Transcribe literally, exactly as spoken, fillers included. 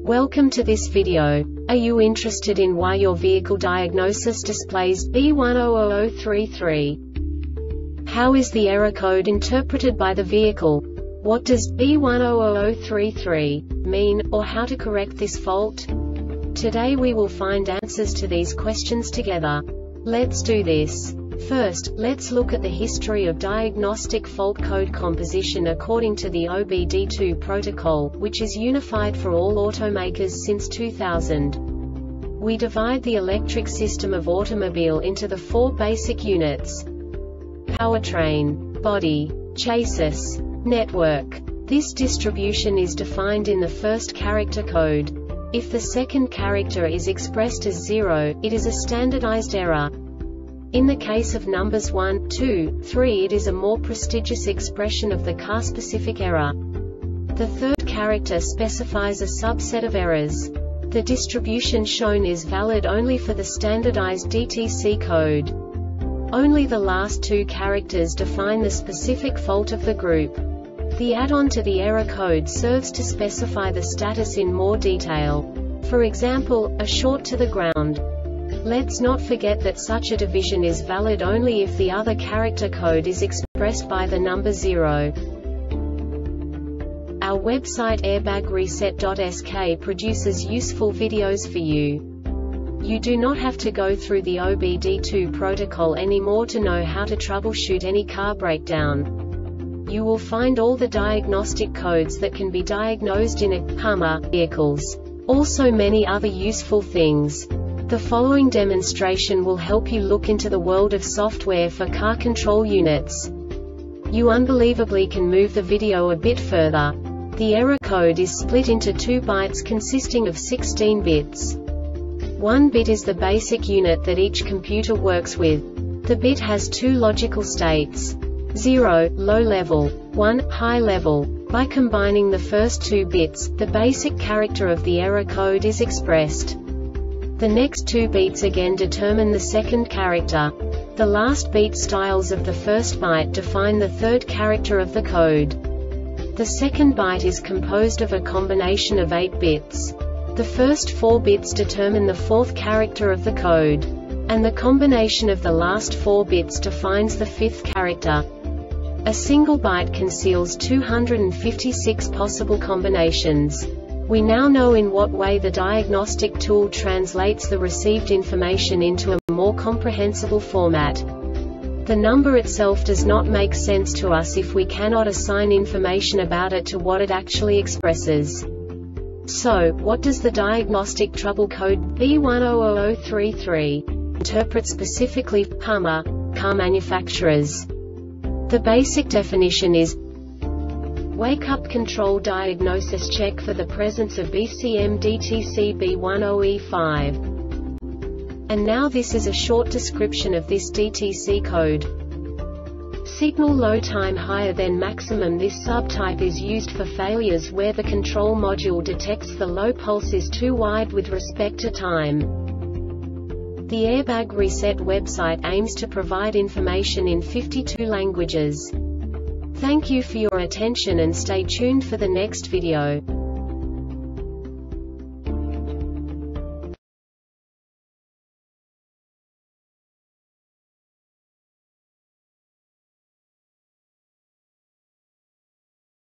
Welcome to this video. Are you interested in why your vehicle diagnosis displays B one zero zero zero three three? How is the error code interpreted by the vehicle? What does B one zero zero zero three three mean, or how to correct this fault? Today we will find answers to these questions together. Let's do this. First, let's look at the history of diagnostic fault code composition according to the O B D two protocol, which is unified for all automakers since two thousand. We divide the electric system of automobile into the four basic units: powertrain, body, chassis, network. This distribution is defined in the first character code. If the second character is expressed as zero, it is a standardized error. In the case of numbers one, two, three, it is a more prestigious expression of the car-specific error. The third character specifies a subset of errors. The distribution shown is valid only for the standardized D T C code. Only the last two characters define the specific fault of the group. The add-on to the error code serves to specify the status in more detail. For example, a short to the ground. Let's not forget that such a division is valid only if the other character code is expressed by the number zero. Our website airbag reset dot S K produces useful videos for you. You do not have to go through the O B D two protocol anymore to know how to troubleshoot any car breakdown. You will find all the diagnostic codes that can be diagnosed in a Hummer vehicles. Also many other useful things. The following demonstration will help you look into the world of software for car control units. You unbelievably can move the video a bit further. The error code is split into two bytes consisting of sixteen bits. One bit is the basic unit that each computer works with. The bit has two logical states: zero, low level, one, high level. By combining the first two bits, the basic character of the error code is expressed. The next two beats again determine the second character. The last beat styles of the first byte define the third character of the code. The second byte is composed of a combination of eight bits. The first four bits determine the fourth character of the code. And the combination of the last four bits defines the fifth character. A single byte conceals two hundred fifty-six possible combinations. We now know in what way the diagnostic tool translates the received information into a more comprehensible format. The number itself does not make sense to us if we cannot assign information about it to what it actually expresses. So, what does the diagnostic trouble code B one zero zero zero three three interpret specifically for Hummer car manufacturers? The basic definition is: wake-up control diagnosis check for the presence of B C M D T C B one zero E five. And now this is a short description of this D T C code. Signal low time higher than maximum. This subtype is used for failures where the control module detects the low pulse is too wide with respect to time. The Airbag Reset website aims to provide information in fifty-two languages. Thank you for your attention and stay tuned for the next video.